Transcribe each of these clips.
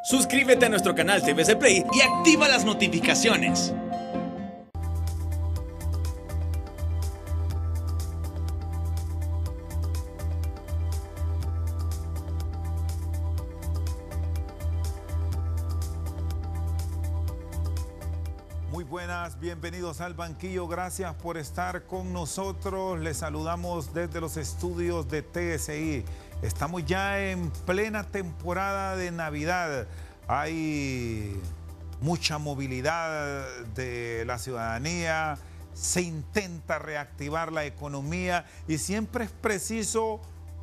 Suscríbete a nuestro canal TVC Play y activa las notificaciones. Muy buenas, bienvenidos al banquillo, gracias por estar con nosotros. Les saludamos desde los estudios de TSI. Estamos ya en plena temporada de Navidad. Hay mucha movilidad de la ciudadanía, se intenta reactivar la economía y siempre es preciso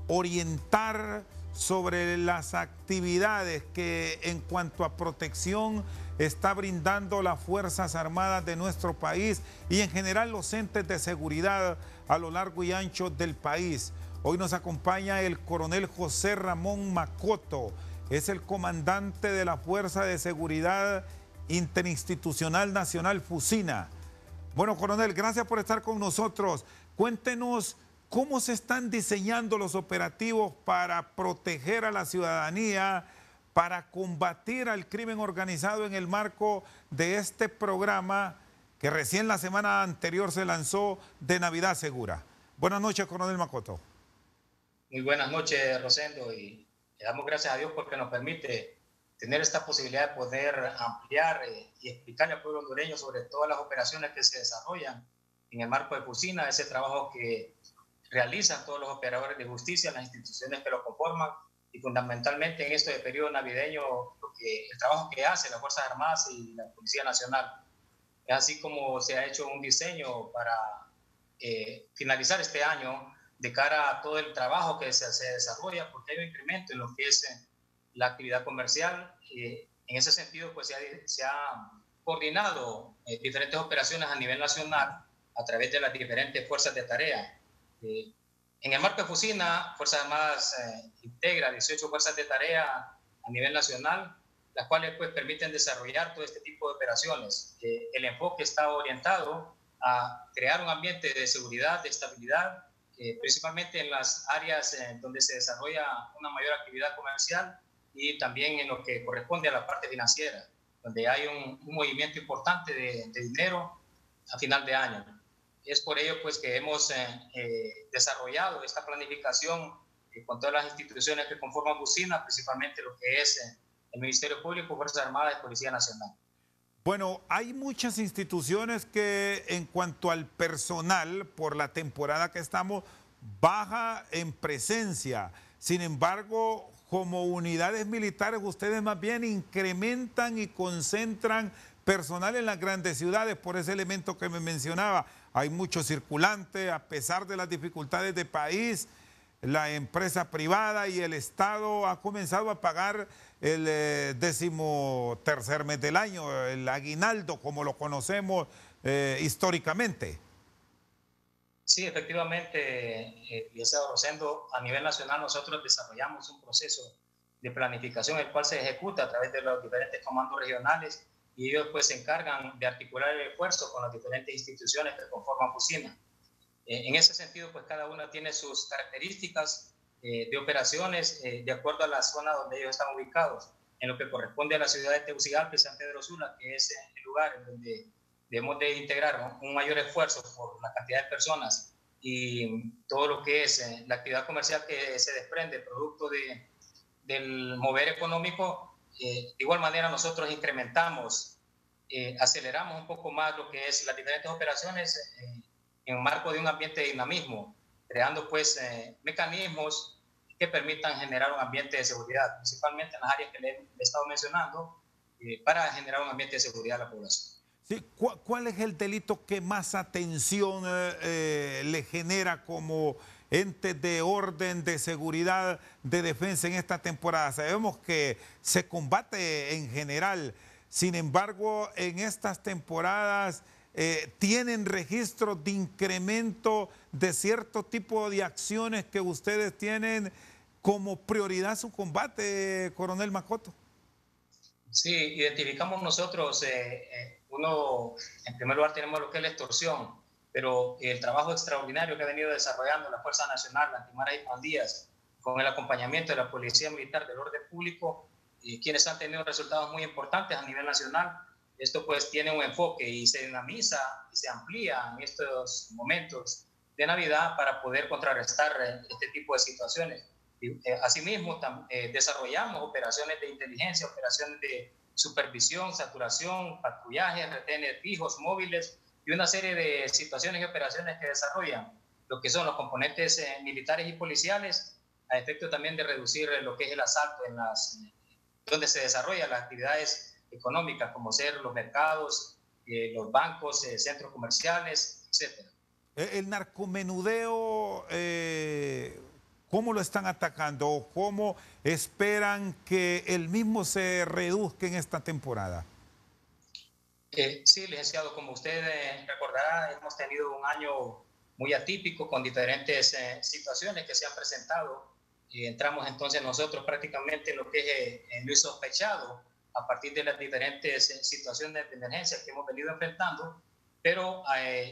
orientar sobre las actividades que en cuanto a protección está brindando las Fuerzas Armadas de nuestro país y en general los entes de seguridad a lo largo y ancho del país. Hoy nos acompaña el coronel José Ramón Macoto, es el comandante de la Fuerza de Seguridad Interinstitucional Nacional FUSINA. Bueno, coronel, gracias por estar con nosotros. Cuéntenos cómo se están diseñando los operativos para proteger a la ciudadanía, para combatir al crimen organizado en el marco de este programa que recién la semana anterior se lanzó de Navidad Segura. Buenas noches, coronel Macoto. Muy buenas noches, Rosendo, y le damos gracias a Dios porque nos permite tener esta posibilidad de poder ampliar y explicarle al pueblo hondureño sobre todas las operaciones que se desarrollan en el marco de FUSINA, ese trabajo que realizan todos los operadores de justicia, las instituciones que lo conforman, y fundamentalmente en este periodo navideño el trabajo que hacen las Fuerzas Armadas y la Policía Nacional. Es así como se ha hecho un diseño para finalizar este año de cara a todo el trabajo que se desarrolla, porque hay un incremento en lo que es la actividad comercial. En ese sentido, pues se ha coordinado diferentes operaciones a nivel nacional a través de las diferentes fuerzas de tarea. En el marco de FUSINA, Fuerzas Armadas integra 18 fuerzas de tarea a nivel nacional, las cuales pues permiten desarrollar todo este tipo de operaciones. El enfoque está orientado a crear un ambiente de seguridad, de estabilidad, principalmente en las áreas donde se desarrolla una mayor actividad comercial y también en lo que corresponde a la parte financiera, donde hay un movimiento importante de dinero a final de año. Es por ello pues, que hemos desarrollado esta planificación con todas las instituciones que conforman FUSINA, principalmente lo que es el Ministerio Público, Fuerzas Armadas y Policía Nacional. Bueno, hay muchas instituciones que en cuanto al personal, por la temporada que estamos, baja en presencia. Sin embargo, como unidades militares, ustedes más bien incrementan y concentran personal en las grandes ciudades, por ese elemento que me mencionaba. Hay muchos circulantes, a pesar de las dificultades del país, la empresa privada y el Estado ha comenzado a pagar el 13º mes del año, el aguinaldo, como lo conocemos históricamente. Sí, efectivamente, licenciado Rosendo, a nivel nacional nosotros desarrollamos un proceso de planificación, el cual se ejecuta a través de los diferentes comandos regionales y ellos pues se encargan de articular el esfuerzo con las diferentes instituciones que conforman FUSINA. En ese sentido, pues cada una tiene sus características de operaciones de acuerdo a la zona donde ellos están ubicados. En lo que corresponde a la ciudad de Tegucigalpa y San Pedro Sula, que es el lugar en donde debemos de integrar un mayor esfuerzo por la cantidad de personas y todo lo que es la actividad comercial que se desprende producto del mover económico. De igual manera nosotros incrementamos, aceleramos un poco más lo que es las diferentes operaciones en el marco de un ambiente de dinamismo, creando pues mecanismos que permitan generar un ambiente de seguridad, principalmente en las áreas que le he estado mencionando, para generar un ambiente de seguridad a la población. Sí, ¿cuál es el delito que más atención le genera como ente de orden, de seguridad, de defensa en esta temporada? Sabemos que se combate en general, sin embargo, en estas temporadas tienen registros de incremento de cierto tipo de acciones que ustedes tienen como prioridad su combate, coronel Macoto. Sí, identificamos nosotros, uno, en primer lugar tenemos lo que es la extorsión, pero el trabajo extraordinario que ha venido desarrollando la Fuerza Nacional, Antimaras y Pandillas, con el acompañamiento de la Policía Militar del Orden Público, quienes han tenido resultados muy importantes a nivel nacional. Esto pues tiene un enfoque y se dinamiza y se amplía en estos momentos de Navidad para poder contrarrestar este tipo de situaciones. Asimismo, desarrollamos operaciones de inteligencia, operaciones de supervisión, saturación, patrullaje, retenes fijos, móviles y una serie de situaciones y operaciones que desarrollan lo que son los componentes militares y policiales, a efecto también de reducir lo que es el asalto en donde se desarrollan las actividades económicas, como ser los mercados, los bancos, centros comerciales, etc. El narcomenudeo, ¿cómo lo están atacando? ¿Cómo esperan que el mismo se reduzca en esta temporada? Sí, licenciado, como usted recordará, hemos tenido un año muy atípico con diferentes situaciones que se han presentado. Y entramos entonces nosotros prácticamente en lo que es lo insospechado a partir de las diferentes situaciones de emergencia que hemos venido enfrentando, pero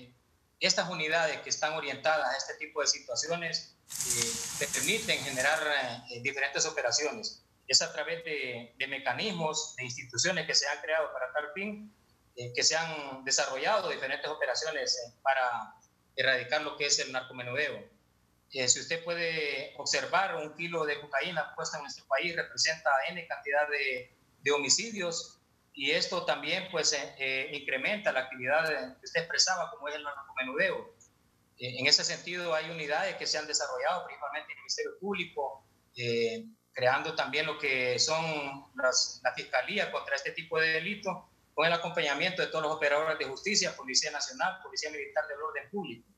estas unidades que están orientadas a este tipo de situaciones te permiten generar diferentes operaciones. Es a través de mecanismos, de instituciones que se han creado para tal fin, que se han desarrollado diferentes operaciones para erradicar lo que es el narcomenudeo. Si usted puede observar, 1 kilo de cocaína puesta en nuestro país representa N cantidad de homicidios, y esto también pues incrementa la actividad que usted expresaba, como es el narcomenudeo. En ese sentido, hay unidades que se han desarrollado, principalmente en el Ministerio Público, creando también lo que son la Fiscalía contra este tipo de delitos, con el acompañamiento de todos los operadores de justicia, Policía Nacional, Policía Militar del Orden Público.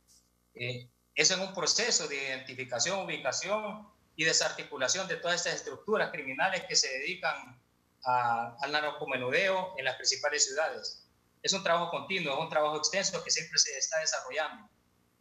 Eso es un proceso de identificación, ubicación y desarticulación de todas estas estructuras criminales que se dedican al narcomenudeo en las principales ciudades. Es un trabajo continuo, es un trabajo extenso que siempre se está desarrollando.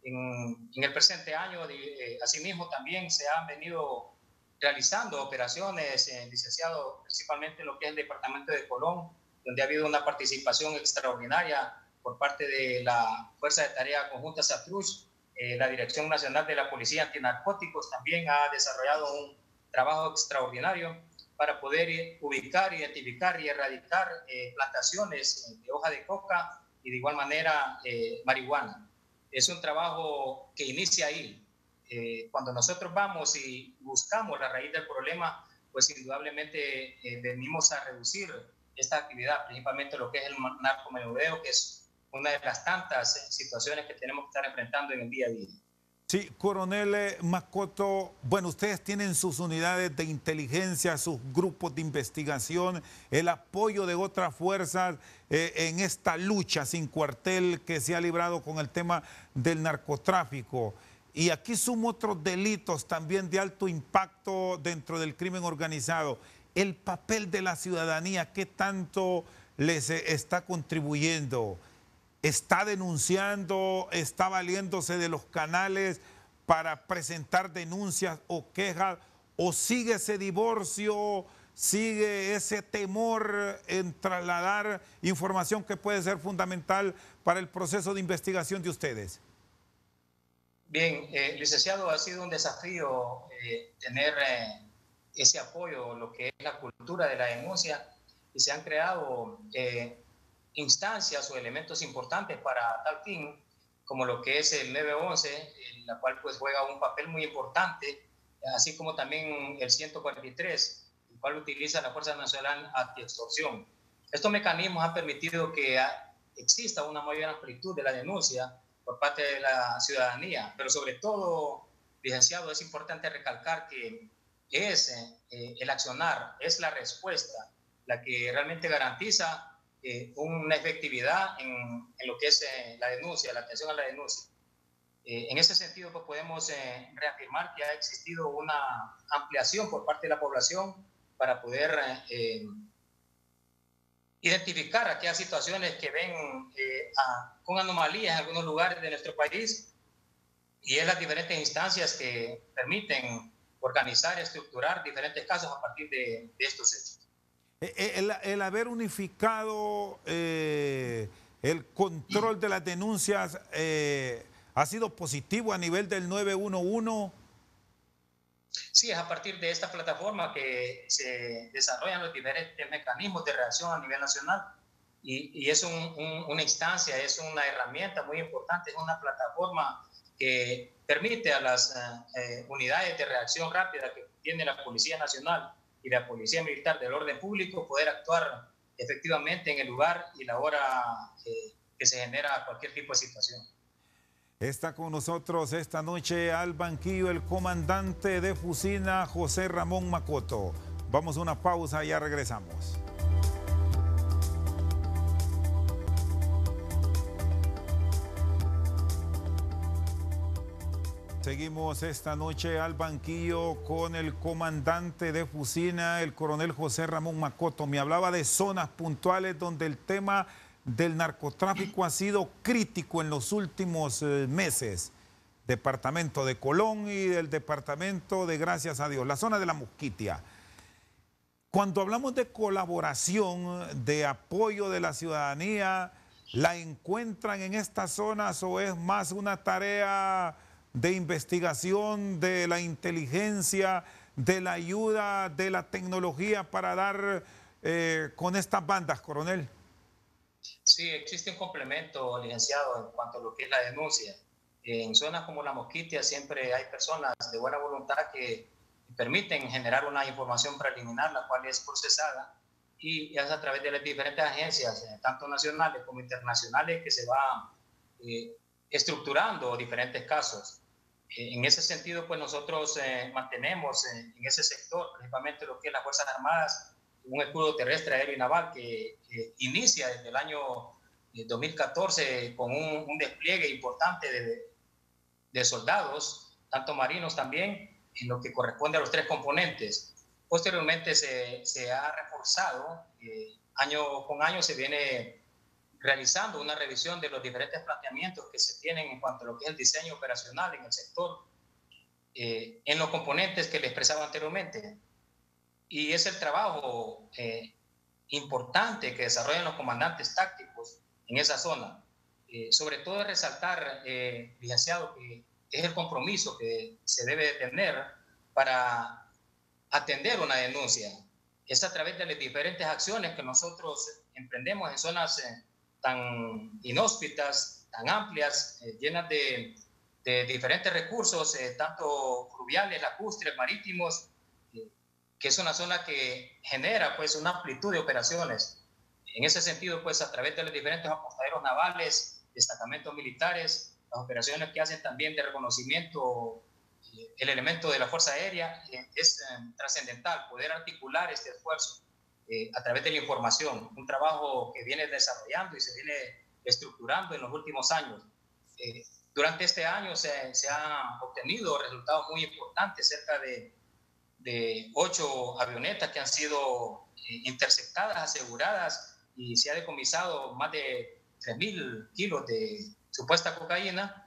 En el presente año, asimismo, también se han venido realizando operaciones, licenciado, principalmente en lo que es el departamento de Colón, donde ha habido una participación extraordinaria por parte de la Fuerza de Tarea Conjunta SATRUSH. La Dirección Nacional de la Policía Antinarcóticos también ha desarrollado un trabajo extraordinario para poder ubicar, identificar y erradicar plantaciones de hoja de coca y de igual manera marihuana. Es un trabajo que inicia ahí. Cuando nosotros vamos y buscamos la raíz del problema, pues indudablemente venimos a reducir esta actividad, principalmente lo que es el narcomenudeo, que es una de las tantas situaciones que tenemos que estar enfrentando en el día a día. Sí, coronel Macoto, bueno, ustedes tienen sus unidades de inteligencia, sus grupos de investigación, el apoyo de otras fuerzas en esta lucha sin cuartel que se ha librado con el tema del narcotráfico. Y aquí sumo otros delitos también de alto impacto dentro del crimen organizado. El papel de la ciudadanía, ¿qué tanto les está contribuyendo? ¿Está denunciando, está valiéndose de los canales para presentar denuncias o quejas? ¿O sigue ese divorcio, sigue ese temor en trasladar información que puede ser fundamental para el proceso de investigación de ustedes? Bien, licenciado, ha sido un desafío tener ese apoyo, lo que es la cultura de la denuncia, y se han creado instancias o elementos importantes para tal fin, como lo que es el 911, la cual pues juega un papel muy importante, así como también el 143, el cual utiliza la Fuerza Nacional Antiextorsión. Estos mecanismos han permitido que exista una mayor amplitud de la denuncia por parte de la ciudadanía, pero sobre todo, licenciado, es importante recalcar que es el accionar, es la respuesta la que realmente garantiza una efectividad en lo que es la denuncia, la atención a la denuncia. En ese sentido, pues podemos reafirmar que ha existido una ampliación por parte de la población para poder identificar aquellas situaciones que ven con anomalías en algunos lugares de nuestro país, y es las diferentes instancias que permiten organizar y estructurar diferentes casos a partir de estos hechos. El haber unificado el control de las denuncias ha sido positivo a nivel del 911. Sí, es a partir de esta plataforma que se desarrollan los diferentes mecanismos de reacción a nivel nacional y es una instancia, es una herramienta muy importante, es una plataforma que permite a las unidades de reacción rápida que tiene la Policía Nacional y la Policía Militar del Orden Público poder actuar efectivamente en el lugar y la hora que se genera cualquier tipo de situación. Está con nosotros esta noche al banquillo el comandante de Fusina, José Ramón Macoto. Vamos a una pausa y ya regresamos. Seguimos esta noche al banquillo con el comandante de Fusina, el coronel José Ramón Macoto. Me hablaba de zonas puntuales donde el tema del narcotráfico ha sido crítico en los últimos meses. Departamento de Colón y del departamento de Gracias a Dios, la zona de La Mosquitia. Cuando hablamos de colaboración, de apoyo de la ciudadanía, ¿la encuentran en estas zonas o es más una tarea de investigación, de la inteligencia, de la ayuda, de la tecnología para dar con estas bandas, coronel? Sí, existe un complemento, licenciado, en cuanto a lo que es la denuncia. En zonas como La Mosquitia siempre hay personas de buena voluntad que permiten generar una información preliminar, la cual es procesada y es a través de las diferentes agencias, tanto nacionales como internacionales, que se va estructurando diferentes casos. En ese sentido, pues nosotros mantenemos en ese sector, principalmente lo que es las Fuerzas Armadas, un escudo terrestre, aéreo y naval que inicia desde el año 2014 con un despliegue importante de soldados, tanto marinos también, en lo que corresponde a los 3 componentes. Posteriormente se ha reforzado, año con año se viene realizando una revisión de los diferentes planteamientos que se tienen en cuanto a lo que es el diseño operacional en el sector, en los componentes que le expresaba anteriormente. Y es el trabajo importante que desarrollan los comandantes tácticos en esa zona. Sobre todo resaltar, licenciado, que es el compromiso que se debe tener para atender una denuncia. Es a través de las diferentes acciones que nosotros emprendemos en zonas tan inhóspitas, tan amplias, llenas de diferentes recursos, tanto fluviales, lacustres, marítimos, que es una zona que genera pues una amplitud de operaciones. En ese sentido, pues a través de los diferentes apostaderos navales, destacamentos militares, las operaciones que hacen también de reconocimiento, el elemento de la Fuerza Aérea, es trascendental poder articular este esfuerzo a través de la información, un trabajo que viene desarrollando y se viene estructurando en los últimos años. Durante este año se han obtenido resultados muy importantes, cerca de 8 avionetas que han sido interceptadas, aseguradas, y se ha decomisado más de 3.000 kilos de supuesta cocaína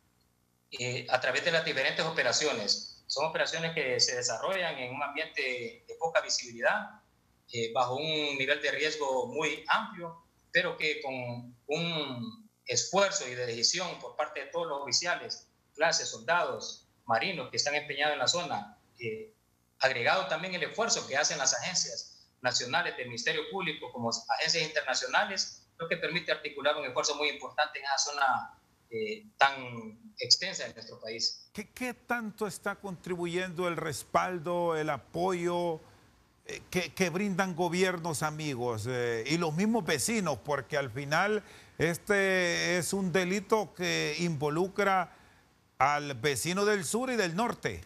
a través de las diferentes operaciones. Son operaciones que se desarrollan en un ambiente de poca visibilidad, bajo un nivel de riesgo muy amplio, pero que con un esfuerzo y de decisión por parte de todos los oficiales, clases, soldados, marinos que están empeñados en la zona, agregado también el esfuerzo que hacen las agencias nacionales del Ministerio Público como agencias internacionales, lo que permite articular un esfuerzo muy importante en esa zona tan extensa de nuestro país. ¿Qué tanto está contribuyendo el respaldo, el apoyo que brindan gobiernos amigos y los mismos vecinos? Porque al final este es un delito que involucra al vecino del sur y del norte.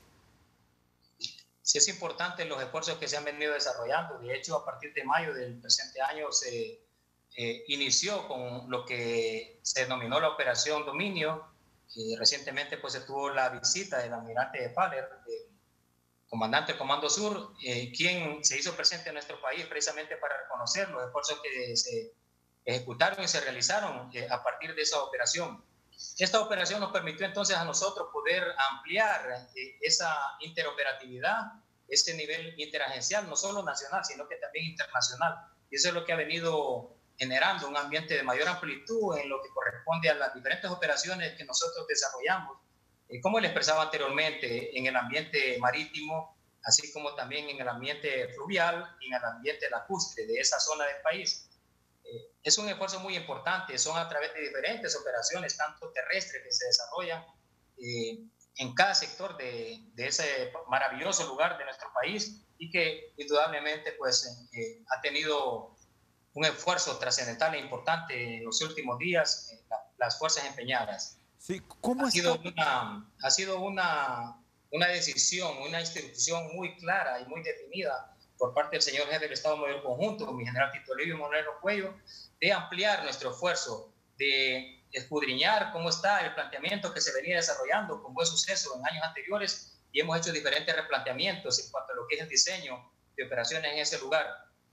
Sí, es importante los esfuerzos que se han venido desarrollando. De hecho, a partir de mayo del presente año se inició con lo que se denominó la Operación Dominio. Recientemente pues se tuvo la visita del almirante de Faller, comandante del Comando Sur, quien se hizo presente en nuestro país precisamente para reconocer los esfuerzos que se ejecutaron y se realizaron a partir de esa operación. Esta operación nos permitió entonces a nosotros poder ampliar esa interoperatividad, ese nivel interagencial, no solo nacional, sino que también internacional. Y eso es lo que ha venido generando un ambiente de mayor amplitud en lo que corresponde a las diferentes operaciones que nosotros desarrollamos como le expresaba anteriormente, en el ambiente marítimo, así como también en el ambiente fluvial y en el ambiente lacustre de esa zona del país. Es un esfuerzo muy importante, son a través de diferentes operaciones, tanto terrestres que se desarrollan en cada sector de ese maravilloso lugar de nuestro país y que indudablemente pues, ha tenido un esfuerzo trascendental e importante en los últimos días, las fuerzas empeñadas. Sí, ¿cómo ha sido una decisión, una institución muy clara y muy definida por parte del señor jefe del Estado Mayor Conjunto, mi general Tito Livio Monero Cuello, de ampliar nuestro esfuerzo, de escudriñar cómo está el planteamiento que se venía desarrollando con buen suceso en años anteriores y hemos hecho diferentes replanteamientos en cuanto a lo que es el diseño de operaciones en ese lugar.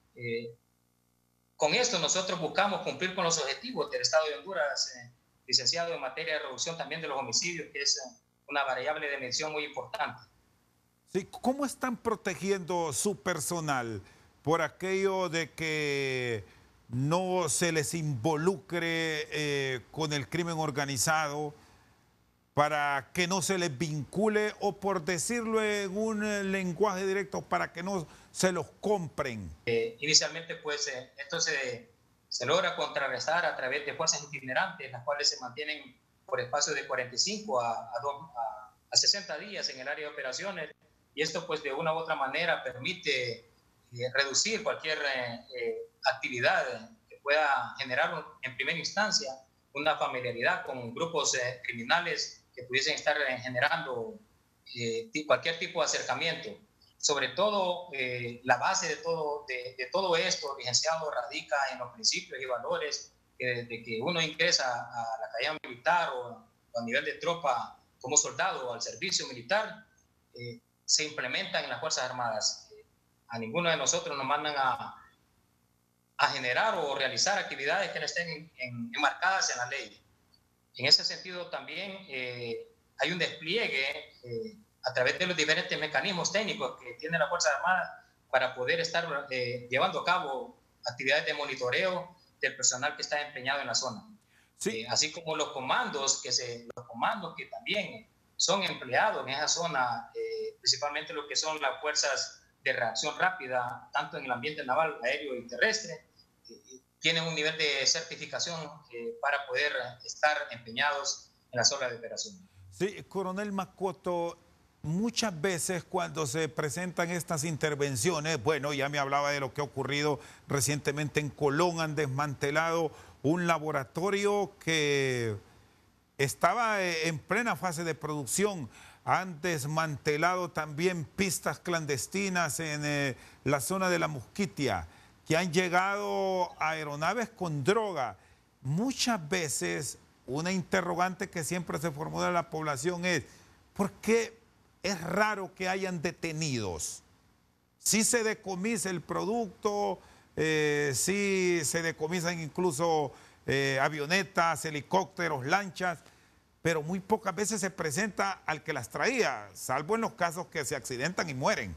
Con esto nosotros buscamos cumplir con los objetivos del Estado de Honduras, licenciado en materia de reducción también de los homicidios, que es una variable de medición muy importante. Sí, ¿cómo están protegiendo su personal por aquello de que no se les involucre con el crimen organizado, para que no se les vincule o, por decirlo en un lenguaje directo, para que no se los compren? Inicialmente, pues, esto se logra contrarrestar a través de fuerzas itinerantes, las cuales se mantienen por espacio de 45 a 60 días en el área de operaciones, y esto, pues, de una u otra manera permite reducir cualquier actividad que pueda generar en primera instancia una familiaridad con grupos criminales que pudiesen estar generando cualquier tipo de acercamiento. Sobre todo, la base de todo esto, licenciado, radica en los principios y valores que desde que uno ingresa a la carrera militar o a nivel de tropa como soldado o al servicio militar, se implementan en las Fuerzas Armadas. A ninguno de nosotros nos mandan a generar o realizar actividades que no estén enmarcadas en la ley. En ese sentido también hay un despliegue a través de los diferentes mecanismos técnicos que tiene la Fuerza Armada para poder estar llevando a cabo actividades de monitoreo del personal que está empeñado en la zona. Sí. Así como los comandos que también son empleados en esa zona, principalmente lo que son las fuerzas de reacción rápida, tanto en el ambiente naval, aéreo y terrestre, tienen un nivel de certificación para poder estar empeñados en la zona de operación. Sí, coronel Macoto, muchas veces cuando se presentan estas intervenciones, bueno, ya me hablaba de lo que ha ocurrido recientemente en Colón, han desmantelado un laboratorio que estaba en plena fase de producción, han desmantelado también pistas clandestinas en la zona de La Musquitia, que han llegado aeronaves con droga. Muchas veces una interrogante que siempre se formula en la población es, ¿por qué es raro que hayan detenidos? Sí se decomisa el producto, sí se decomisan incluso avionetas, helicópteros, lanchas, pero muy pocas veces se presenta al que las traía, salvo en los casos que se accidentan y mueren.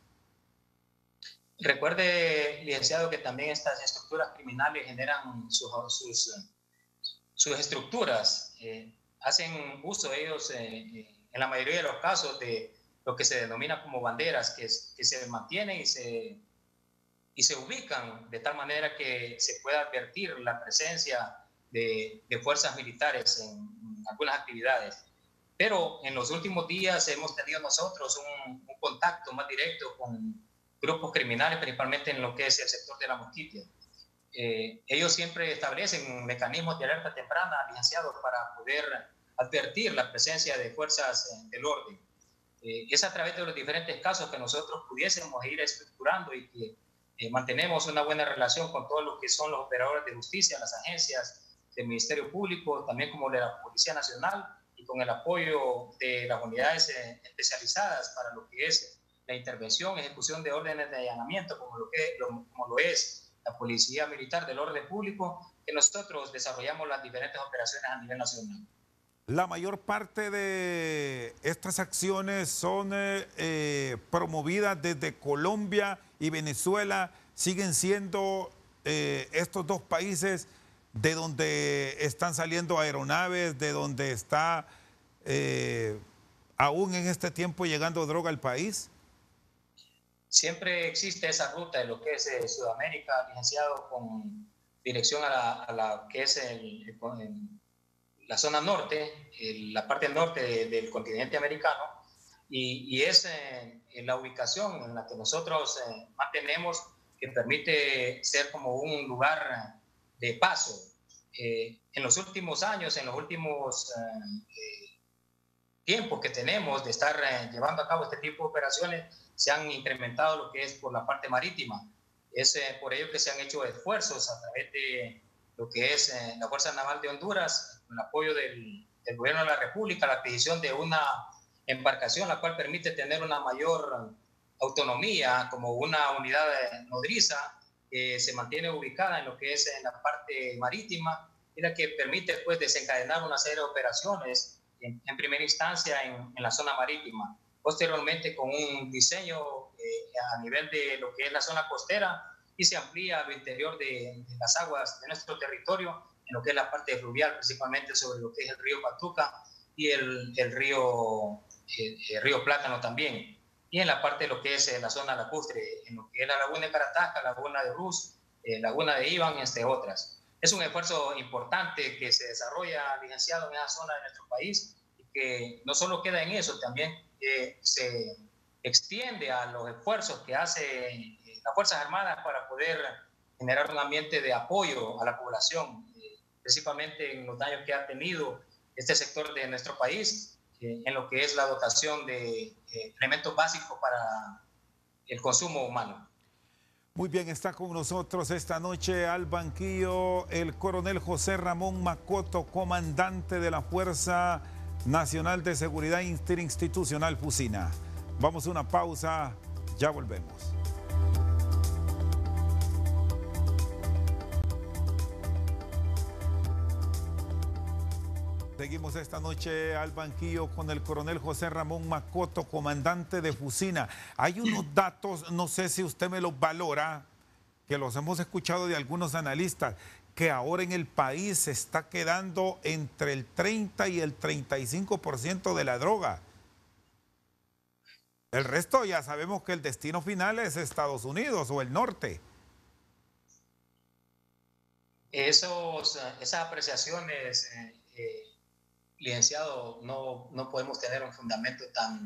Recuerde, licenciado, que también estas estructuras criminales generan sus estructuras. Hacen uso ellos, en la mayoría de los casos, de lo que se denomina como banderas, que se mantienen y se ubican de tal manera que se pueda advertir la presencia de fuerzas militares en algunas actividades. Pero en los últimos días hemos tenido nosotros un contacto más directo con grupos criminales, principalmente en lo que es el sector de La Musquitia. Ellos siempre establecen mecanismos de alerta temprana, licenciados, para poder advertir la presencia de fuerzas del orden. Es a través de los diferentes casos que nosotros pudiésemos ir estructurando y que mantenemos una buena relación con todos los que son los operadores de justicia, las agencias del Ministerio Público, también como de la Policía Nacional, y con el apoyo de las unidades especializadas para lo que es la intervención, ejecución de órdenes de allanamiento, como lo es la Policía Militar del Orden Público, que nosotros desarrollamos las diferentes operaciones a nivel nacional. La mayor parte de estas acciones son promovidas desde Colombia y Venezuela. Siguen siendo estos dos países de donde están saliendo aeronaves, de donde está aún en este tiempo llegando droga al país? Siempre existe esa ruta de lo que es Sudamérica, licenciado, con dirección a la que es la zona norte, la parte norte del continente americano, y es la ubicación en la que nosotros mantenemos, que permite ser como un lugar de paso. En los últimos años, en los últimos tiempos que tenemos de estar llevando a cabo este tipo de operaciones, se han incrementado lo que es por la parte marítima. Es por ello que se han hecho esfuerzos a través de lo que es la Fuerza Naval de Honduras, con el apoyo del Gobierno de la República, la adquisición de una embarcación, la cual permite tener una mayor autonomía como una unidad nodriza que se mantiene ubicada en lo que es en la parte marítima y la que permite pues desencadenar una serie de operaciones en primera instancia en la zona marítima. Posteriormente con un diseño a nivel de lo que es la zona costera y se amplía al interior de las aguas de nuestro territorio en lo que es la parte fluvial, principalmente sobre lo que es el río Patuca y el río Plátano también. Y en la parte de lo que es la zona lacustre, en lo que es la laguna de Caratasca, laguna de Ruz, laguna de Iván, entre otras. Es un esfuerzo importante que se desarrolla, licenciado, en esa zona de nuestro país y que no solo queda en eso, también se extiende a los esfuerzos que hace las Fuerzas Armadas para poder generar un ambiente de apoyo a la población, principalmente en los daños que ha tenido este sector de nuestro país, en lo que es la dotación de elementos básicos para el consumo humano. Muy bien, está con nosotros esta noche al banquillo el coronel José Ramón Macoto, comandante de la Fuerza Nacional de Seguridad Interinstitucional FUSINA. Vamos a una pausa, ya volvemos. Seguimos esta noche al banquillo con el coronel José Ramón Macoto, comandante de FUSINA. Hay unos datos, no sé si usted me los valora, que los hemos escuchado de algunos analistas, que ahora en el país se está quedando entre el 30 y el 35% de la droga. El resto ya sabemos que el destino final es Estados Unidos o el norte. Esas apreciaciones, licenciado, no podemos tener un fundamento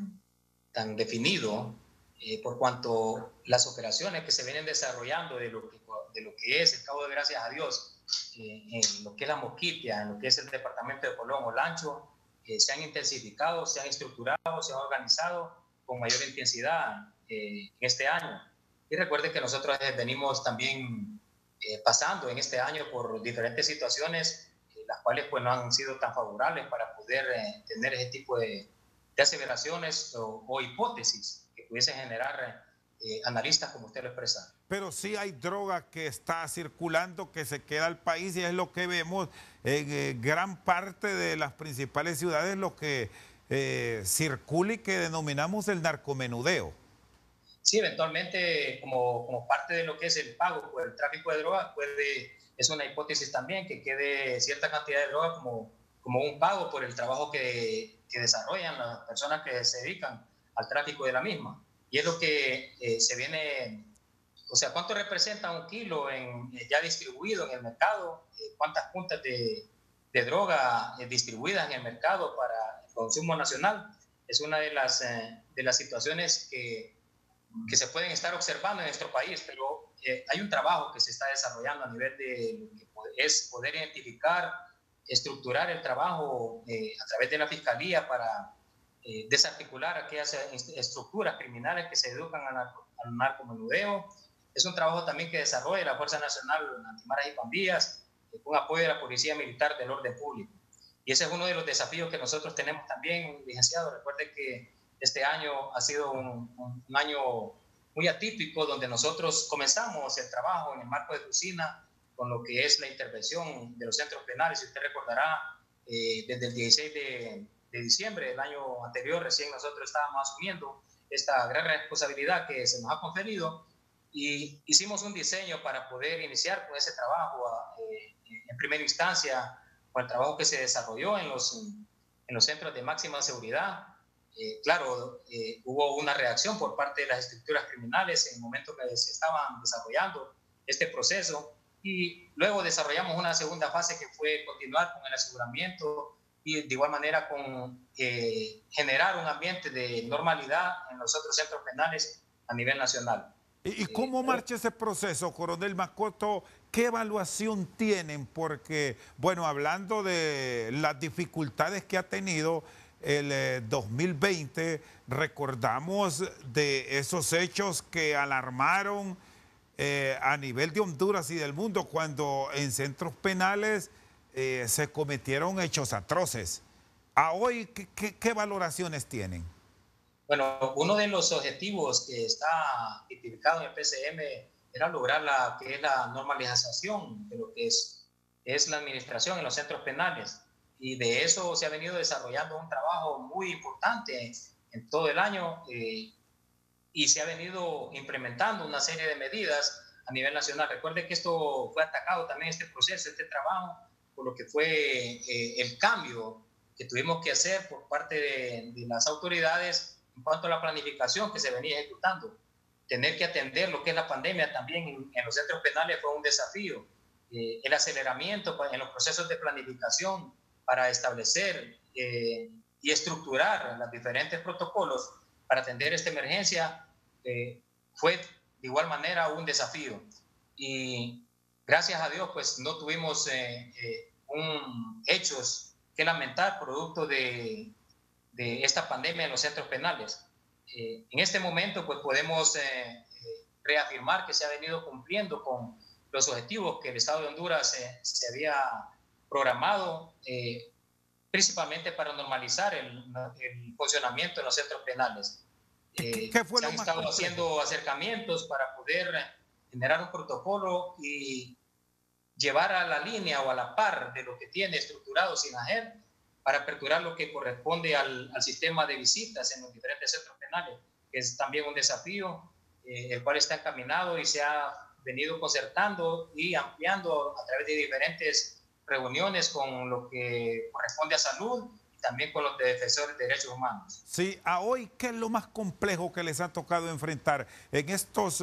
tan definido, por cuanto las operaciones que se vienen desarrollando de lo que es el Cabo de Gracias a Dios, en lo que es la Mosquitia, en lo que es el departamento de Colón, Olancho, se han intensificado, se han estructurado, se han organizado con mayor intensidad en este año. Y recuerde que nosotros venimos también pasando en este año por diferentes situaciones, las cuales pues no han sido tan favorables para poder tener ese tipo de aseveraciones o hipótesis que pudiesen generar analistas como usted lo expresa. Pero sí hay droga que está circulando, que se queda al país, y es lo que vemos en gran parte de las principales ciudades, lo que circula y que denominamos el narcomenudeo. Sí, eventualmente como parte de lo que es el pago por el tráfico de droga, es una hipótesis también que quede cierta cantidad de droga como un pago por el trabajo que desarrollan las personas que se dedican al tráfico de la misma. Y es lo que se viene, o sea, ¿cuánto representa un kilo ya distribuido en el mercado? ¿Cuántas puntas de droga distribuidas en el mercado para el consumo nacional? Es una de las situaciones que se pueden estar observando en nuestro país, pero hay un trabajo que se está desarrollando a nivel de lo que es poder identificar, estructurar el trabajo a través de la Fiscalía para desarticular aquellas estructuras criminales que se educan al narcomenudeo. Es un trabajo también que desarrolla la Fuerza Nacional Antimaras y Pandillas con apoyo de la Policía Militar del Orden Público. Y ese es uno de los desafíos que nosotros tenemos también, licenciado. Recuerde que este año ha sido un año muy atípico, donde nosotros comenzamos el trabajo en el marco de FUSINA con lo que es la intervención de los centros penales. Si usted recordará, desde el 16 de diciembre del año anterior, recién nosotros estábamos asumiendo esta gran responsabilidad que se nos ha conferido, y hicimos un diseño para poder iniciar con ese trabajo en primera instancia, con el trabajo que se desarrolló en los centros de máxima seguridad, claro, hubo una reacción por parte de las estructuras criminales en el momento que se estaban desarrollando este proceso, y luego desarrollamos una segunda fase que fue continuar con el aseguramiento y de igual manera con generar un ambiente de normalidad en los otros centros penales a nivel nacional. ¿Y cómo marcha ese proceso, Coronel Macoto? ¿Qué evaluación tienen? Porque, bueno, hablando de las dificultades que ha tenido el 2020, recordamos de esos hechos que alarmaron a nivel de Honduras y del mundo cuando en centros penales se cometieron hechos atroces. ¿A hoy qué valoraciones tienen? Bueno, uno de los objetivos que está tipificado en el PCM era lograr la normalización de lo que es la administración en los centros penales. Y de eso se ha venido desarrollando un trabajo muy importante en todo el año y se ha venido implementando una serie de medidas a nivel nacional. Recuerde que esto fue atacado también, este proceso, este trabajo, por lo que fue el cambio que tuvimos que hacer por parte de las autoridades en cuanto a la planificación que se venía ejecutando. Tener que atender lo que es la pandemia también en los centros penales fue un desafío. El aceleramiento en los procesos de planificación para establecer y estructurar los diferentes protocolos para atender esta emergencia fue de igual manera un desafío. Y gracias a Dios pues no tuvimos hechos que lamentar producto de esta pandemia en los centros penales. En este momento pues podemos reafirmar que se ha venido cumpliendo con los objetivos que el Estado de Honduras se había programado, principalmente para normalizar el funcionamiento en los centros penales. ¿Qué fue se han estado haciendo acercamientos para poder generar un protocolo y llevar a la línea o a la par de lo que tiene estructurado SINAGER para aperturar lo que corresponde al sistema de visitas en los diferentes centros penales, que es también un desafío, el cual está encaminado y se ha venido concertando y ampliando a través de diferentes reuniones con lo que corresponde a salud y también con los defensores de derechos humanos. Sí, a hoy, ¿qué es lo más complejo que les ha tocado enfrentar en estos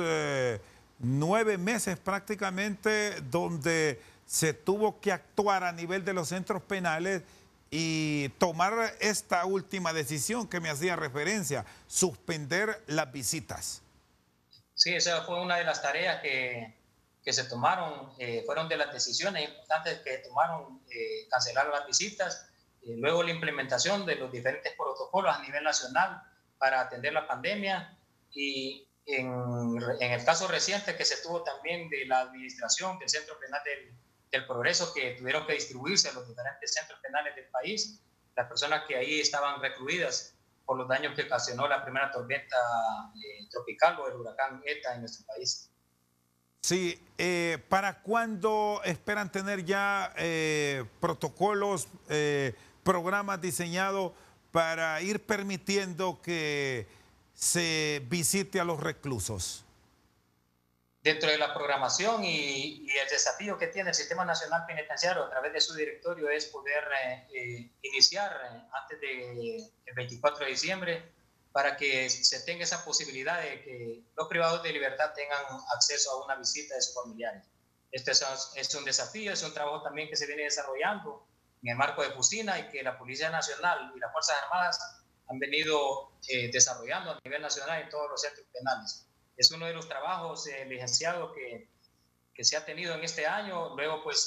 9 meses prácticamente donde se tuvo que actuar a nivel de los centros penales y tomar esta última decisión que me hacía referencia, suspender las visitas? Sí, esa fue una de las tareas que se tomaron, fueron de las decisiones importantes que tomaron, cancelar las visitas, luego la implementación de los diferentes protocolos a nivel nacional para atender la pandemia y en el caso reciente que se tuvo también de la administración del Centro Penal del Progreso, que tuvieron que distribuirse a los diferentes centros penales del país, las personas que ahí estaban recluidas por los daños que ocasionó la primera tormenta tropical o el huracán ETA en nuestro país. Sí, ¿para cuándo esperan tener ya protocolos, programas diseñados para ir permitiendo que se visite a los reclusos? Dentro de la programación y el desafío que tiene el Sistema Nacional Penitenciario a través de su directorio es poder iniciar antes del 24 de diciembre para que se tenga esa posibilidad de que los privados de libertad tengan acceso a una visita de sus familiares. Este es un desafío, es un trabajo también que se viene desarrollando en el marco de FUSINA y que la Policía Nacional y las Fuerzas Armadas han venido desarrollando a nivel nacional en todos los centros penales. Es uno de los trabajos, licenciado, que se ha tenido en este año. Luego, pues,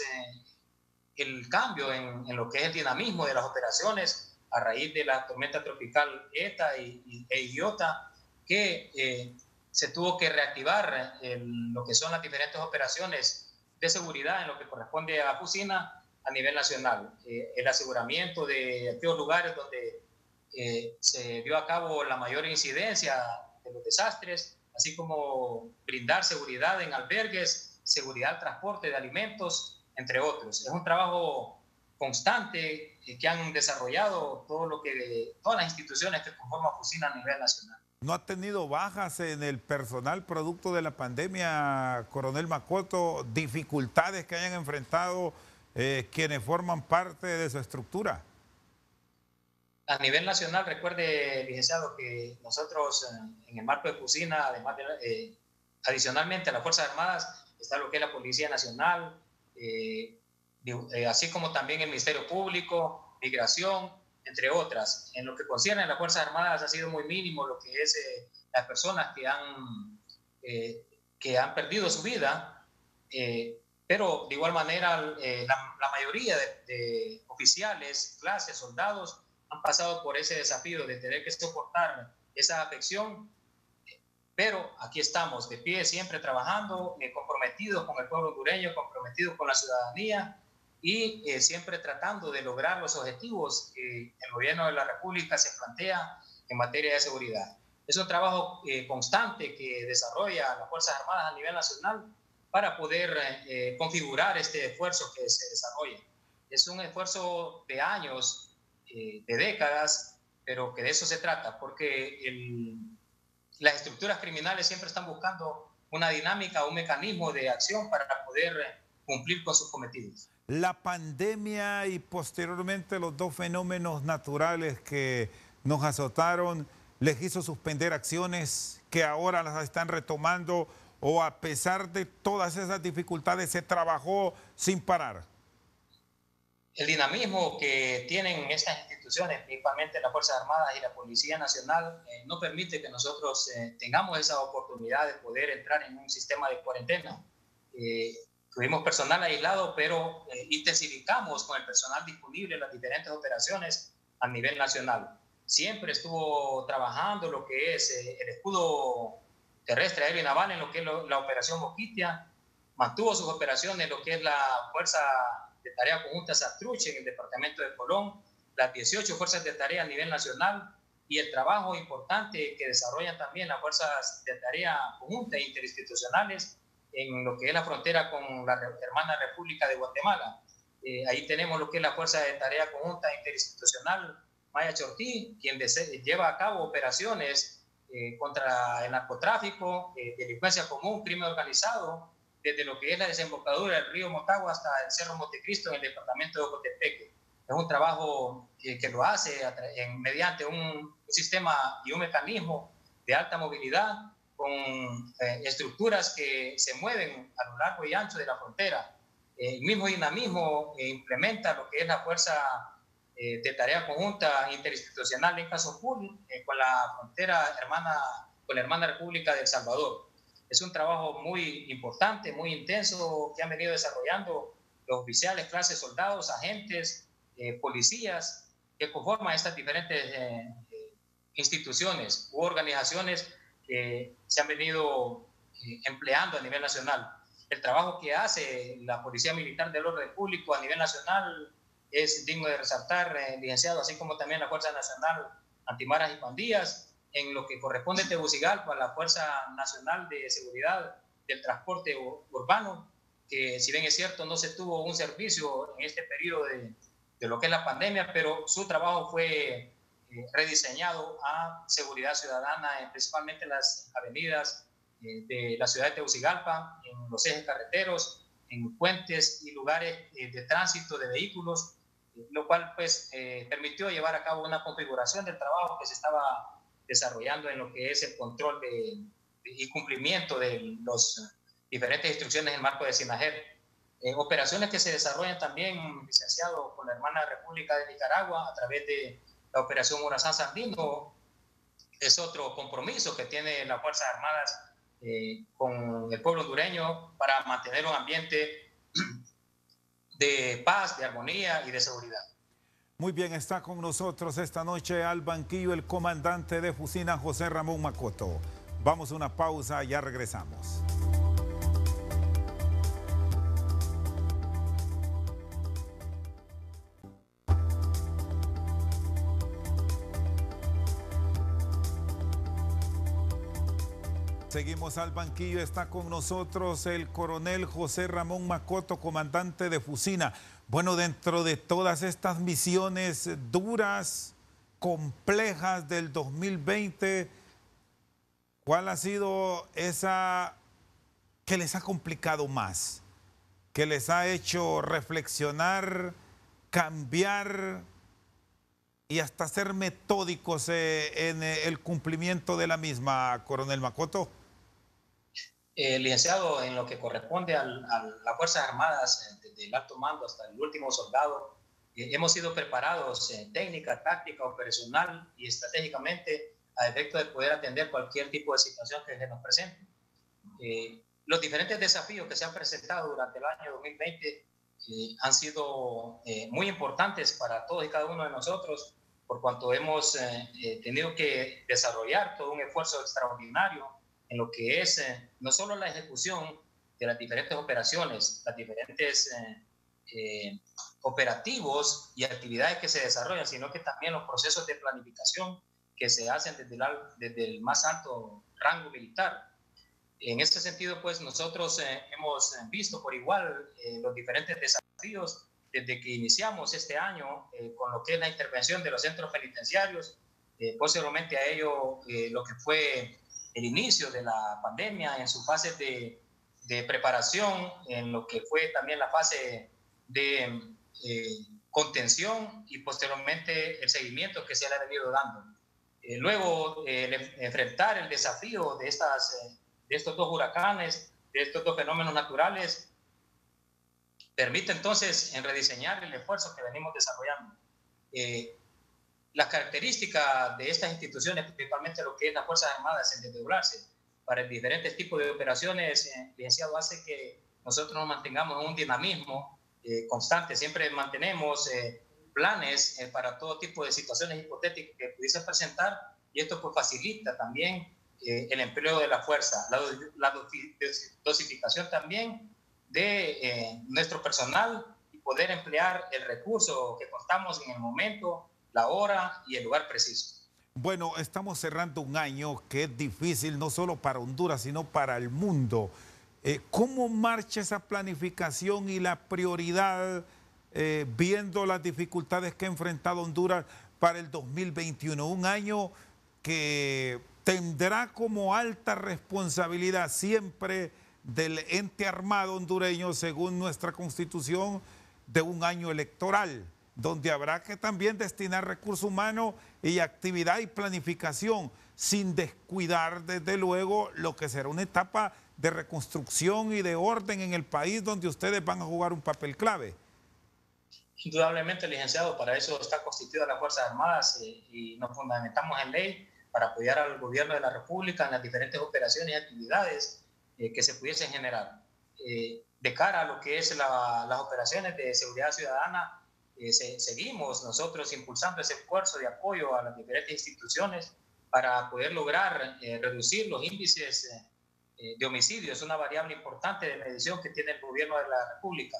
el cambio en lo que es el dinamismo de las operaciones a raíz de la tormenta tropical ETA e Iota, que se tuvo que reactivar lo que son las diferentes operaciones de seguridad en lo que corresponde a FUSINA a nivel nacional. El aseguramiento de aquellos lugares donde se dio a cabo la mayor incidencia de los desastres, así como brindar seguridad en albergues, seguridad al transporte de alimentos, entre otros. Es un trabajo constante que han desarrollado todas las instituciones que conforman FUSINA a nivel nacional. ¿No ha tenido bajas en el personal producto de la pandemia, Coronel Macoto, dificultades que hayan enfrentado quienes forman parte de su estructura? A nivel nacional, recuerde, licenciado, que nosotros en el marco de Fusina, además de, adicionalmente a las Fuerzas Armadas, está lo que es la Policía Nacional, así como también el Ministerio Público, Migración, entre otras. En lo que concierne a las Fuerzas Armadas ha sido muy mínimo lo que es las personas que han perdido su vida, pero de igual manera la mayoría de oficiales, clases, soldados, han pasado por ese desafío de tener que soportar esa afección, pero aquí estamos de pie, siempre trabajando, comprometidos con el pueblo hondureño, comprometidos con la ciudadanía y siempre tratando de lograr los objetivos que el gobierno de la República se plantea en materia de seguridad. Es un trabajo constante que desarrolla las Fuerzas Armadas a nivel nacional para poder configurar este esfuerzo que se desarrolla. Es un esfuerzo de años, de décadas, pero que de eso se trata, porque las estructuras criminales siempre están buscando una dinámica, un mecanismo de acción para poder cumplir con sus cometidos. La pandemia y posteriormente los dos fenómenos naturales que nos azotaron, ¿les hizo suspender acciones que ahora las están retomando o a pesar de todas esas dificultades se trabajó sin parar? El dinamismo que tienen estas instituciones, principalmente las Fuerzas Armadas y la Policía Nacional, no permite que nosotros tengamos esa oportunidad de poder entrar en un sistema de cuarentena. Tuvimos personal aislado, pero intensificamos con el personal disponible en las diferentes operaciones a nivel nacional. Siempre estuvo trabajando lo que es el escudo terrestre, aéreo y naval en lo que es la operación Mosquitia, mantuvo sus operaciones en lo que es la Fuerza de Tarea Conjunta Sartruche en el departamento de Colón, las 18 fuerzas de tarea a nivel nacional y el trabajo importante que desarrollan también las fuerzas de tarea conjunta e interinstitucionales en lo que es la frontera con la hermana República de Guatemala. Ahí tenemos lo que es la Fuerza de Tarea Conjunta Interinstitucional Maya Chortí, quien lleva a cabo operaciones contra el narcotráfico, delincuencia común, crimen organizado, desde lo que es la desembocadura del río Motagua hasta el Cerro Montecristo en el departamento de Ocotepeque. Es un trabajo que lo hace mediante un sistema y un mecanismo de alta movilidad con estructuras que se mueven a lo largo y ancho de la frontera. El mismo dinamismo implementa lo que es la Fuerza de Tarea Conjunta Interinstitucional en Casopul con la frontera hermana, con la hermana República de El Salvador. Es un trabajo muy importante, muy intenso que han venido desarrollando los oficiales, clases, soldados, agentes, policías que conforman estas diferentes instituciones u organizaciones que se han venido empleando a nivel nacional. El trabajo que hace la Policía Militar del Orden Público a nivel nacional es digno de resaltar, licenciado, así como también la Fuerza Nacional Antimaras y Pandillas, en lo que corresponde a Tegucigalpa, a la Fuerza Nacional de Seguridad del Transporte Urbano, que si bien es cierto no se tuvo un servicio en este periodo de lo que es la pandemia, pero su trabajo fue rediseñado a seguridad ciudadana, principalmente en las avenidas de la ciudad de Tegucigalpa, en los ejes carreteros, en puentes y lugares de tránsito de vehículos, lo cual pues permitió llevar a cabo una configuración del trabajo que se estaba desarrollando en lo que es el control y cumplimiento de las diferentes instrucciones en el marco de SINAGER. Operaciones que se desarrollan también, licenciado, con la hermana República de Nicaragua a través de la Operación Morazán Sandino, es otro compromiso que tiene las Fuerzas Armadas con el pueblo hondureño para mantener un ambiente de paz, de armonía y de seguridad. Muy bien, está con nosotros esta noche al banquillo el comandante de Fusina, José Ramón Macoto. Vamos a una pausa, ya regresamos. Seguimos al banquillo, está con nosotros el coronel José Ramón Macoto, comandante de Fusina. Bueno, dentro de todas estas misiones duras, complejas del 2020, ¿cuál ha sido esa que les ha complicado más? Que les ha hecho reflexionar, cambiar y hasta ser metódicos en el cumplimiento de la misma, coronel Macoto? Licenciado, en lo que corresponde a las Fuerzas Armadas, desde el alto mando hasta el último soldado, hemos sido preparados técnica, táctica, operacional y estratégicamente a efecto de poder atender cualquier tipo de situación que se nos presente. Los diferentes desafíos que se han presentado durante el año 2020 han sido muy importantes para todos y cada uno de nosotros, por cuanto hemos tenido que desarrollar todo un esfuerzo extraordinario en lo que es no solo la ejecución de las diferentes operaciones, las diferentes operativos y actividades que se desarrollan, sino que también los procesos de planificación que se hacen desde el más alto rango militar. En este sentido, pues nosotros hemos visto por igual los diferentes desafíos desde que iniciamos este año con lo que es la intervención de los centros penitenciarios, posteriormente a ello lo que fue el inicio de la pandemia en su fase de preparación, en lo que fue también la fase de contención y posteriormente el seguimiento que se le ha venido dando. Luego, enfrentar el desafío de estos dos huracanes, de estos dos fenómenos naturales, permite entonces en rediseñar el esfuerzo que venimos desarrollando. Las características de estas instituciones, principalmente lo que es las Fuerzas Armadas, en desdoblarse para diferentes tipos de operaciones, licenciado, hace que nosotros nos mantengamos en un dinamismo constante. Siempre mantenemos planes para todo tipo de situaciones hipotéticas que pudiesen presentar, y esto pues facilita también el empleo de la fuerza, la dosificación también de nuestro personal y poder emplear el recurso que contamos en el momento, la hora y el lugar preciso. Bueno, estamos cerrando un año que es difícil no solo para Honduras, sino para el mundo. ¿Cómo marcha esa planificación y la prioridad viendo las dificultades que ha enfrentado Honduras para el 2021? Un año que tendrá como alta responsabilidad siempre del ente armado hondureño, según nuestra Constitución, de un año electoral, donde habrá que también destinar recursos humanos y actividad y planificación, sin descuidar desde luego lo que será una etapa de reconstrucción y de orden en el país, donde ustedes van a jugar un papel clave. Indudablemente, licenciado, para eso está constituida las Fuerzas Armadas y nos fundamentamos en ley para apoyar al gobierno de la República en las diferentes operaciones y actividades que se pudiesen generar. De cara a lo que es las operaciones de seguridad ciudadana, seguimos nosotros impulsando ese esfuerzo de apoyo a las diferentes instituciones para poder lograr reducir los índices de homicidios. Es una variable importante de medición que tiene el gobierno de la República.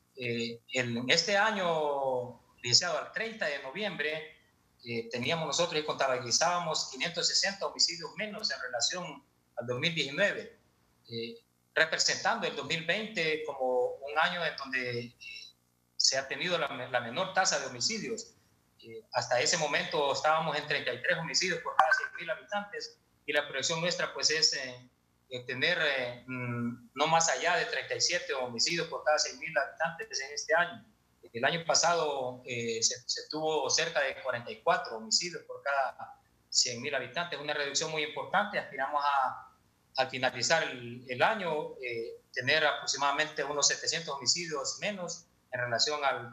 En este año, licenciado, al 30 de noviembre, teníamos nosotros y contabilizábamos 560 homicidios menos en relación al 2019, representando el 2020 como un año en donde se ha tenido la menor tasa de homicidios. Hasta ese momento estábamos en 33 homicidios por cada 100.000 habitantes y la proyección nuestra pues es tener no más allá de 37 homicidios por cada 100.000 habitantes en este año. El año pasado se tuvo cerca de 44 homicidios por cada 100.000 habitantes, una reducción muy importante. Aspiramos al finalizar el año tener aproximadamente unos 700 homicidios menos en relación al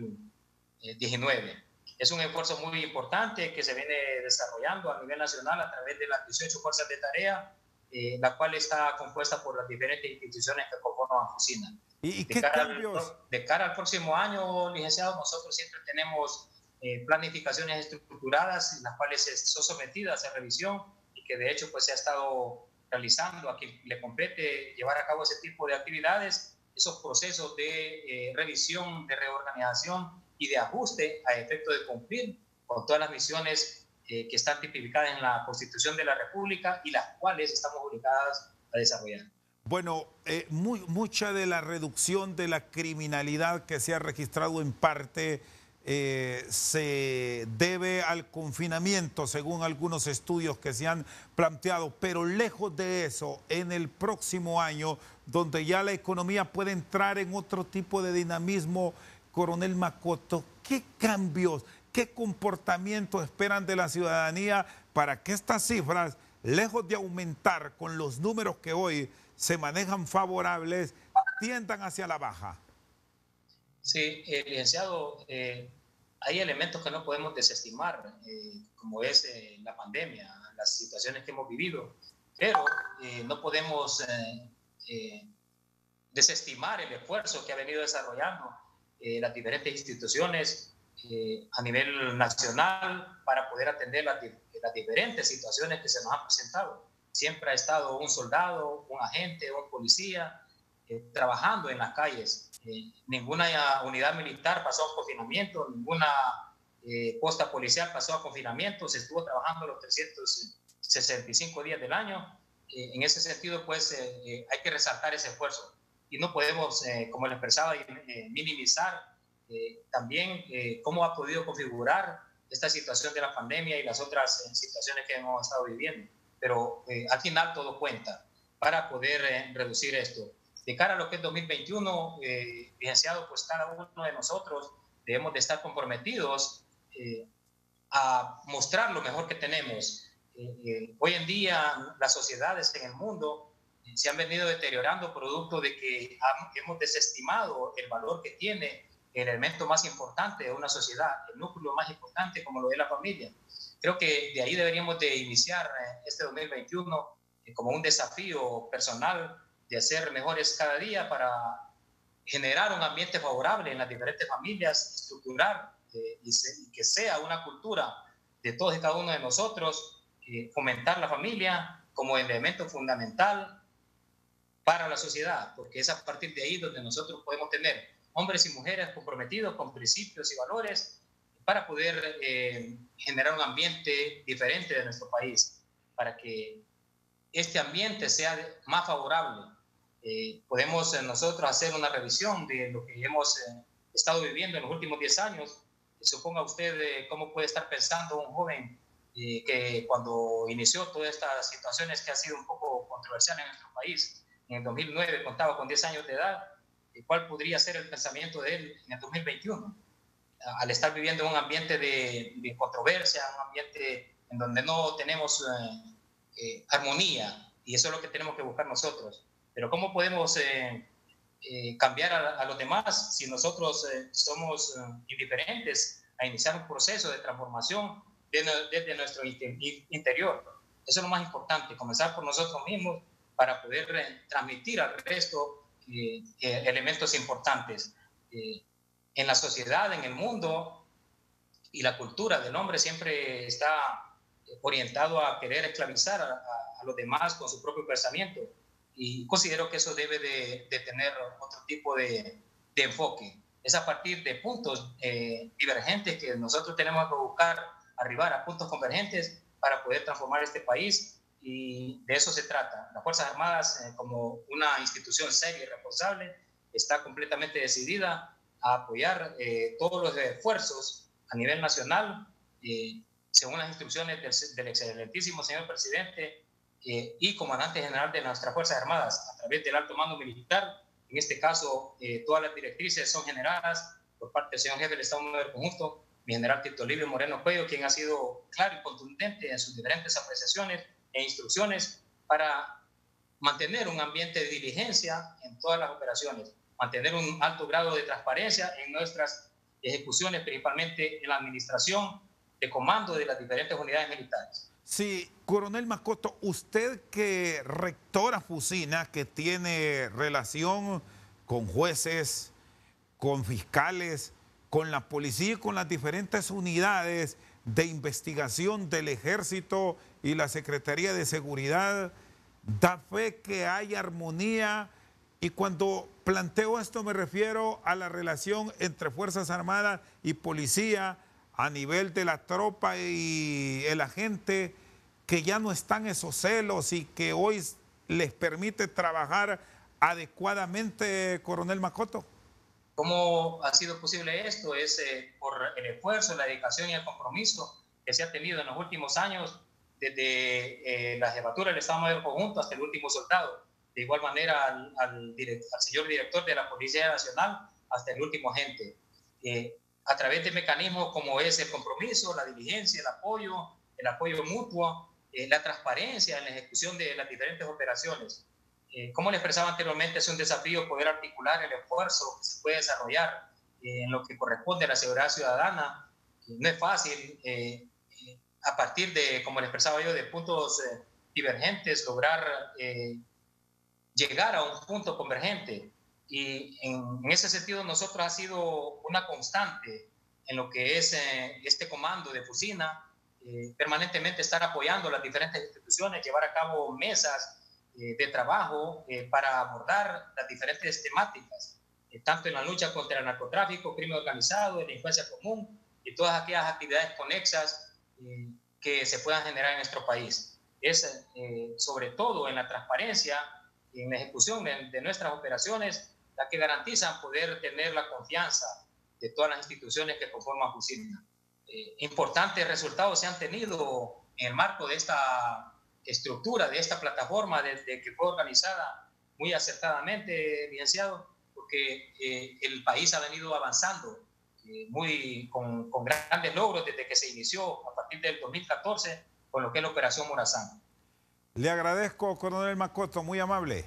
2019. Es un esfuerzo muy importante que se viene desarrollando a nivel nacional a través de las 18 fuerzas de tarea, la cual está compuesta por las diferentes instituciones que conforman la oficina. ¿Y qué cambios? De cara al próximo año, licenciado, nosotros siempre tenemos planificaciones estructuradas, las cuales son sometidas a revisión y que de hecho pues se ha estado realizando a quien le compete llevar a cabo ese tipo de actividades, esos procesos de revisión, de reorganización y de ajuste a efecto de cumplir con todas las misiones que están tipificadas en la Constitución de la República y las cuales estamos obligadas a desarrollar. Bueno, mucha de la reducción de la criminalidad que se ha registrado en parte se debe al confinamiento, según algunos estudios que se han planteado, pero lejos de eso, en el próximo año, donde ya la economía puede entrar en otro tipo de dinamismo, coronel Macoto, ¿qué qué comportamiento esperan de la ciudadanía para que estas cifras, lejos de aumentar con los números que hoy se manejan favorables, tiendan hacia la baja? Sí, licenciado, hay elementos que no podemos desestimar, como es la pandemia, las situaciones que hemos vivido, pero no podemos desestimar el esfuerzo que ha venido desarrollando las diferentes instituciones a nivel nacional para poder atender las diferentes situaciones que se nos han presentado. Siempre ha estado un soldado, un agente, un policía trabajando en las calles. Ninguna unidad militar pasó a confinamiento, ninguna posta policial pasó a confinamiento, se estuvo trabajando los 365 días del año. En ese sentido, pues, hay que resaltar ese esfuerzo. Y no podemos, como le expresaba, minimizar también cómo ha podido configurar esta situación de la pandemia y las otras situaciones que hemos estado viviendo. Pero al final todo cuenta para poder reducir esto. De cara a lo que es 2021, licenciado, pues cada uno de nosotros debemos de estar comprometidos a mostrar lo mejor que tenemos. Hoy en día las sociedades en el mundo se han venido deteriorando producto de que hemos desestimado el valor que tiene el elemento más importante de una sociedad, el núcleo más importante como lo es la familia. Creo que de ahí deberíamos de iniciar este 2021 como un desafío personal de hacer mejores cada día para generar un ambiente favorable en las diferentes familias, estructurar y que sea una cultura de todos y cada uno de nosotros, fomentar la familia como elemento fundamental para la sociedad, porque es a partir de ahí donde nosotros podemos tener hombres y mujeres comprometidos con principios y valores para poder generar un ambiente diferente de nuestro país, para que este ambiente sea más favorable. Podemos nosotros hacer una revisión de lo que hemos estado viviendo en los últimos 10 años. Suponga usted cómo puede estar pensando un joven que cuando inició todas estas situaciones que ha sido un poco controversial en nuestro país, en el 2009 contaba con 10 años de edad, ¿cuál podría ser el pensamiento de él en el 2021? Al estar viviendo en un ambiente de controversia, un ambiente en donde no tenemos armonía, y eso es lo que tenemos que buscar nosotros. Pero ¿cómo podemos cambiar a los demás si nosotros somos indiferentes a iniciar un proceso de transformación desde nuestro interior? Eso es lo más importante, comenzar por nosotros mismos para poder transmitir al resto elementos importantes. En la sociedad, en el mundo, y la cultura del hombre siempre está orientado a querer esclavizar a los demás con su propio pensamiento. Y considero que eso debe de tener otro tipo de enfoque. Es a partir de puntos divergentes que nosotros tenemos que buscar arribar a puntos convergentes para poder transformar este país, y de eso se trata. Las Fuerzas Armadas, como una institución seria y responsable, está completamente decidida a apoyar todos los esfuerzos a nivel nacional, según las instrucciones del excelentísimo señor presidente y comandante general de nuestras Fuerzas Armadas, a través del alto mando militar. En este caso, todas las directrices son generadas por parte del señor jefe del Estado Mayor Conjunto, mi general Tito Livio Moreno Cuello, quien ha sido claro y contundente en sus diferentes apreciaciones e instrucciones para mantener un ambiente de diligencia en todas las operaciones, mantener un alto grado de transparencia en nuestras ejecuciones, principalmente en la administración de comando de las diferentes unidades militares. Sí, coronel Macoto, usted que rectora Fusina, que tiene relación con jueces, con fiscales, con la policía y con las diferentes unidades de investigación del Ejército y la Secretaría de Seguridad, da fe que hay armonía. Y cuando planteo esto me refiero a la relación entre Fuerzas Armadas y Policía a nivel de la tropa y el agente, que ya no están esos celos y que hoy les permite trabajar adecuadamente, coronel Macoto. ¿Cómo ha sido posible esto? Es por el esfuerzo, la dedicación y el compromiso que se ha tenido en los últimos años, desde la jefatura del Estado Mayor Conjunto hasta el último soldado. De igual manera al señor director de la Policía Nacional hasta el último agente. a través de mecanismos como es el compromiso, la diligencia, el apoyo mutuo, la transparencia en la ejecución de las diferentes operaciones. Como les expresaba anteriormente, es un desafío poder articular el esfuerzo que se puede desarrollar en lo que corresponde a la seguridad ciudadana. No es fácil, a partir de, como les expresaba yo, de puntos divergentes, lograr llegar a un punto convergente. Y en ese sentido, nosotros ha sido una constante en lo que es este comando de Fusina, permanentemente estar apoyando las diferentes instituciones, llevar a cabo mesas de trabajo para abordar las diferentes temáticas, tanto en la lucha contra el narcotráfico, crimen organizado, delincuencia común y todas aquellas actividades conexas que se puedan generar en nuestro país. Es sobre todo en la transparencia y en la ejecución de nuestras operaciones la que garantizan poder tener la confianza de todas las instituciones que conforman Fusina. Importantes resultados se han tenido en el marco de esta estructura, de esta plataforma, desde que fue organizada muy acertadamente, licenciado, porque el país ha venido avanzando con grandes logros desde que se inició a partir del 2014 con lo que es la Operación Morazán. Le agradezco, coronel Macoto, muy amable.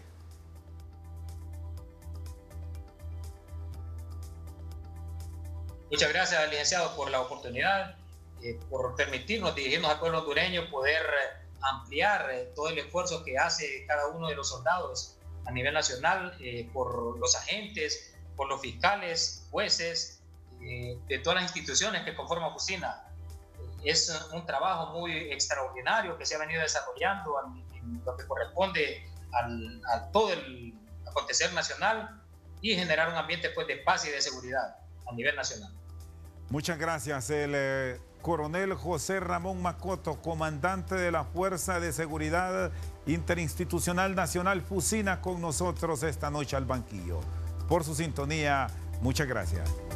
Muchas gracias, licenciado, por la oportunidad, por permitirnos dirigirnos al pueblo hondureño, poder ampliar todo el esfuerzo que hace cada uno de los soldados a nivel nacional, por los agentes, por los fiscales, jueces, de todas las instituciones que conforman Fusina. Es un trabajo muy extraordinario que se ha venido desarrollando en lo que corresponde a todo el acontecer nacional y generar un ambiente pues, de paz y de seguridad a nivel nacional. Muchas gracias. El coronel José Ramón Macoto, comandante de la Fuerza de Seguridad Interinstitucional Nacional Fusina, con nosotros esta noche al banquillo. Por su sintonía, muchas gracias.